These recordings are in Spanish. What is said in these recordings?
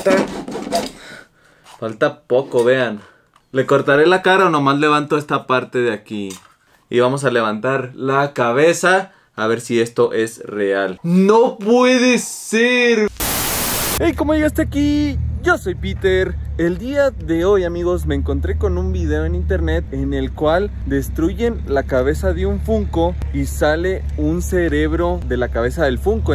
Falta poco, vean. ¿Le cortaré la cara o nomás levanto esta parte de aquí? Y vamos a levantar la cabeza a ver si esto es real. ¡No puede ser! ¡Hey! ¿Cómo llegaste aquí? Yo soy Peter. El día de hoy, amigos, me encontré con un video en internet en el cual destruyen la cabeza de un Funko y sale un cerebro de la cabeza del Funko.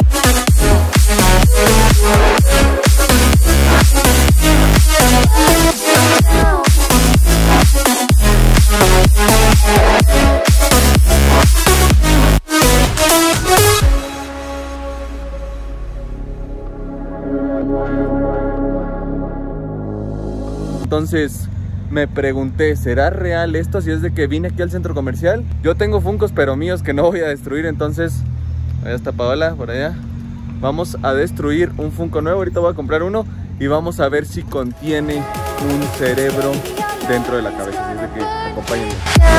Entonces me pregunté, ¿será real esto? Si es de que vine aquí al centro comercial. Yo tengo Funkos pero míos que no voy a destruir. Entonces, allá está Paola, por allá. Vamos a destruir un Funko nuevo. Ahorita voy a comprar uno y vamos a ver si contiene un cerebro dentro de la cabeza. Así es de que acompáñenme.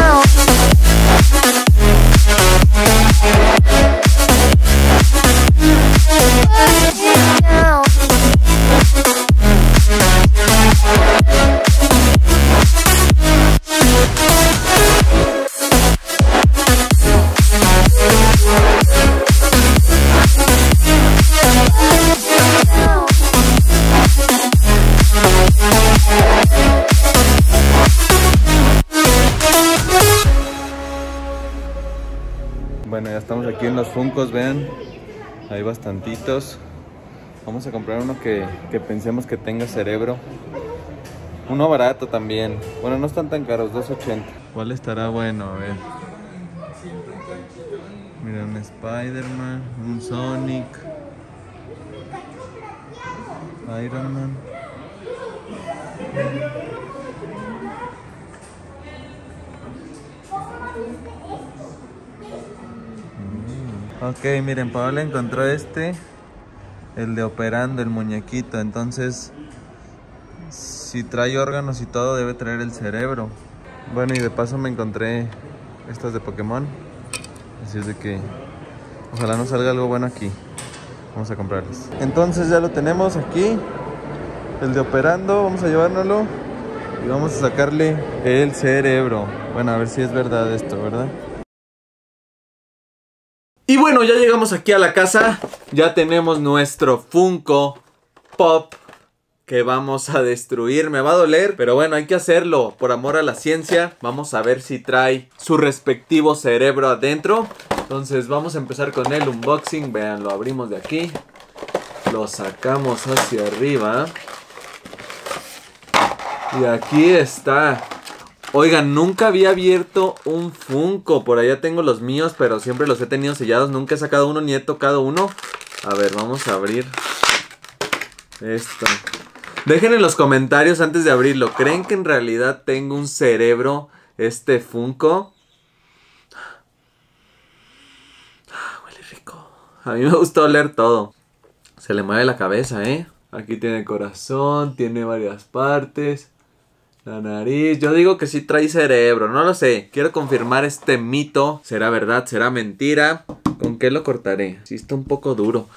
Bueno, ya estamos aquí en los Funkos, vean. Hay bastantitos. Vamos a comprar uno que pensemos que tenga cerebro. Uno barato también. Bueno, no están tan caros, $2.80. ¿Cuál estará bueno? A ver. Mira, un Spider-Man, un Sonic, Iron Man. Ok, miren, Paola encontró este, el de operando, el muñequito. Entonces, si trae órganos y todo, debe traer el cerebro. Bueno, y de paso me encontré estos de Pokémon. Así es de que ojalá nos salga algo bueno aquí. Vamos a comprarlos. Entonces ya lo tenemos aquí, el de operando. Vamos a llevárnoslo y vamos a sacarle el cerebro. Bueno, a ver si es verdad esto, ¿verdad? Y bueno, ya llegamos aquí a la casa. Ya tenemos nuestro Funko Pop que vamos a destruir. Me va a doler, pero bueno, hay que hacerlo por amor a la ciencia. Vamos a ver si trae su respectivo cerebro adentro. Entonces vamos a empezar con el unboxing. Vean, lo abrimos de aquí, lo sacamos hacia arriba y aquí está. Oigan, nunca había abierto un Funko. Por allá tengo los míos, pero siempre los he tenido sellados. Nunca he sacado uno ni he tocado uno. A ver, vamos a abrir esto. Dejen en los comentarios antes de abrirlo, ¿creen que en realidad tengo un cerebro este Funko? Huele rico. A mí me gusta oler todo. Se le mueve la cabeza, ¿eh? Aquí tiene corazón, tiene varias partes. La nariz, yo digo que sí trae cerebro, no lo sé. Quiero confirmar este mito. ¿Será verdad? ¿Será mentira? ¿Con qué lo cortaré? Sí está un poco duro.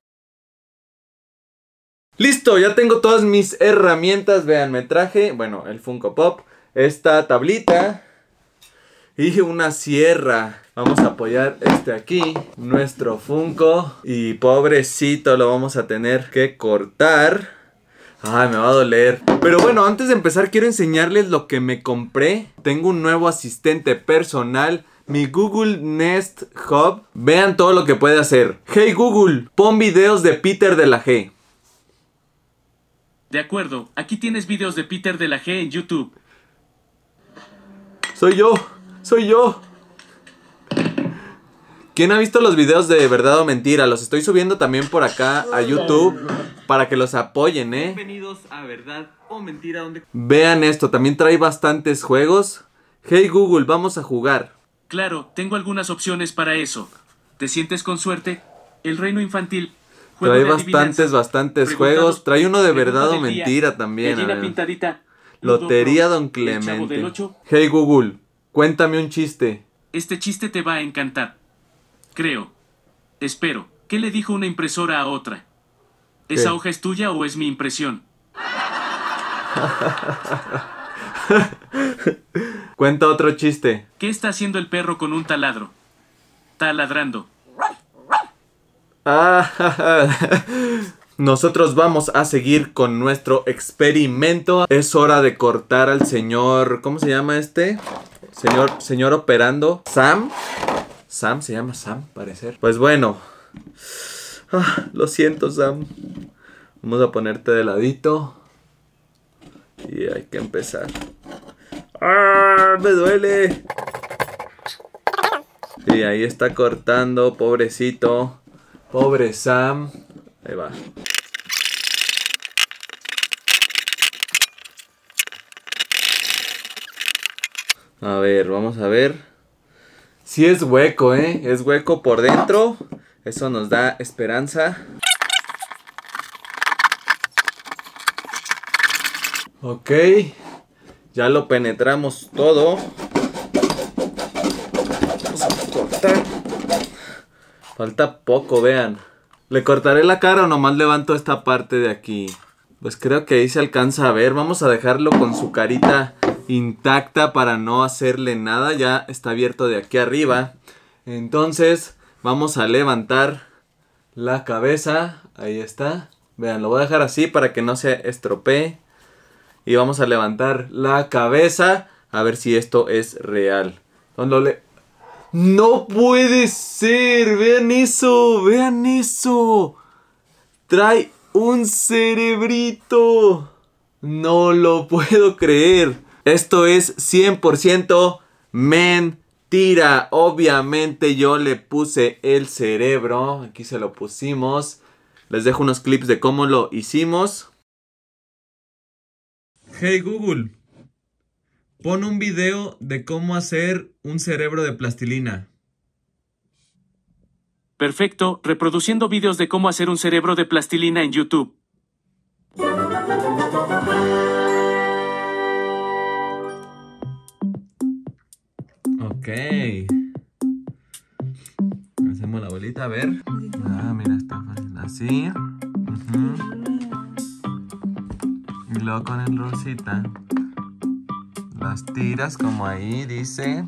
Listo, ya tengo todas mis herramientas. Vean, me traje, bueno, el Funko Pop, esta tablita y una sierra. Vamos a apoyar este aquí, nuestro Funko. Y pobrecito, lo vamos a tener que cortar. Ay, me va a doler. Pero bueno, antes de empezar quiero enseñarles lo que me compré. Tengo un nuevo asistente personal, mi Google Nest Hub. Vean todo lo que puede hacer. Hey Google, pon videos de Peter de la G. De acuerdo, aquí tienes videos de Peter de la G en YouTube. Soy yo, soy yo. ¿Quién ha visto los videos de verdad o mentira? Los estoy subiendo también por acá a YouTube para que los apoyen, ¿eh? Bienvenidos a Verdad o Mentira, donde... Vean esto, también trae bastantes juegos. Hey Google, vamos a jugar. Claro, tengo algunas opciones para eso. ¿Te sientes con suerte? El reino infantil. Juego Trae de bastantes juegos. Trae uno de verdad o mentira también. Gallina pintadita. Lotería Don Clemente. Hey Google, cuéntame un chiste. Este chiste te va a encantar. Creo. Espero. ¿Qué le dijo una impresora a otra? ¿Esa ¿Qué? hoja es tuya o es mi impresión? Cuenta otro chiste. ¿Qué está haciendo el perro con un taladro? Taladrando. Ah, nosotros vamos a seguir con nuestro experimento. Es hora de cortar al señor... ¿Cómo se llama este? Señor operando. ¿Sam? Sam, se llama Sam, parecer. Pues bueno. Lo siento, Sam. Vamos a ponerte de ladito. Y hay que empezar. ¡Me duele! Y ahí está cortando, pobrecito. Pobre Sam. Ahí va. A ver, vamos a ver. Sí es hueco, ¿eh? Es hueco por dentro. Eso nos da esperanza. Ok. Ya lo penetramos todo. Vamos a cortar. Falta poco, vean. ¿Le cortaré la cara o nomás levanto esta parte de aquí? Pues creo que ahí se alcanza a ver. Vamos a dejarlo con su carita intacta para no hacerle nada. Ya está abierto de aquí arriba. Entonces vamos a levantar la cabeza. Ahí está. Vean, lo voy a dejar así para que no se estropee. Y vamos a levantar la cabeza. A ver si esto es real. ¡No puede ser! ¡Vean eso! ¡Vean eso! ¡Trae un cerebrito! ¡No lo puedo creer! Esto es 100% mentira. Obviamente yo le puse el cerebro. Aquí se lo pusimos. Les dejo unos clips de cómo lo hicimos. Hey Google, pon un video de cómo hacer un cerebro de plastilina. Perfecto, reproduciendo vídeos de cómo hacer un cerebro de plastilina en YouTube. Ok. Hacemos la bolita, a ver. Mira, está fácil. Así. Y luego con el rosita las tiras como ahí dice.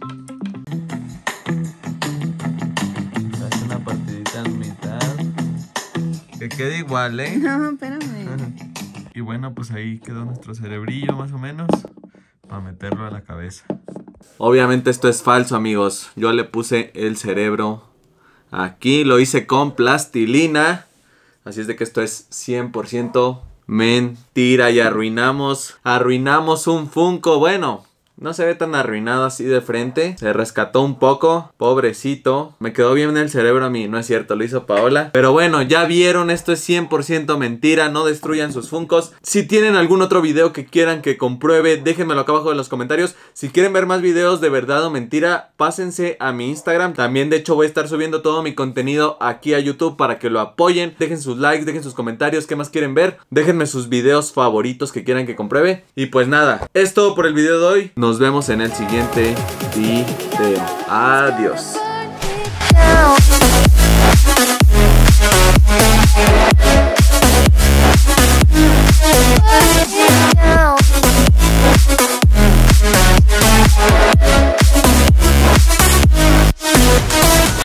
Haces una partidita en mitad. Que quede igual, ¿eh? No, espérame. Y bueno, pues ahí quedó nuestro cerebrillo más o menos. Para meterlo a la cabeza. Obviamente esto es falso, amigos. Yo le puse el cerebro aquí. Lo hice con plastilina. Así es de que esto es 100% mentira. Y arruinamos un Funko. Bueno, no se ve tan arruinado así de frente. Se rescató un poco. Pobrecito. Me quedó bien el cerebro a mí. No es cierto, lo hizo Paola. Pero bueno, ya vieron. Esto es 100% mentira. No destruyan sus Funkos. Si tienen algún otro video que quieran que compruebe, déjenmelo acá abajo en los comentarios. Si quieren ver más videos de verdad o mentira, pásense a mi Instagram. También de hecho voy a estar subiendo todo mi contenido aquí a YouTube para que lo apoyen. Dejen sus likes, dejen sus comentarios. ¿Qué más quieren ver? Déjenme sus videos favoritos que quieran que compruebe. Y pues nada, es todo por el video de hoy. Nos vemos en el siguiente video. Adiós.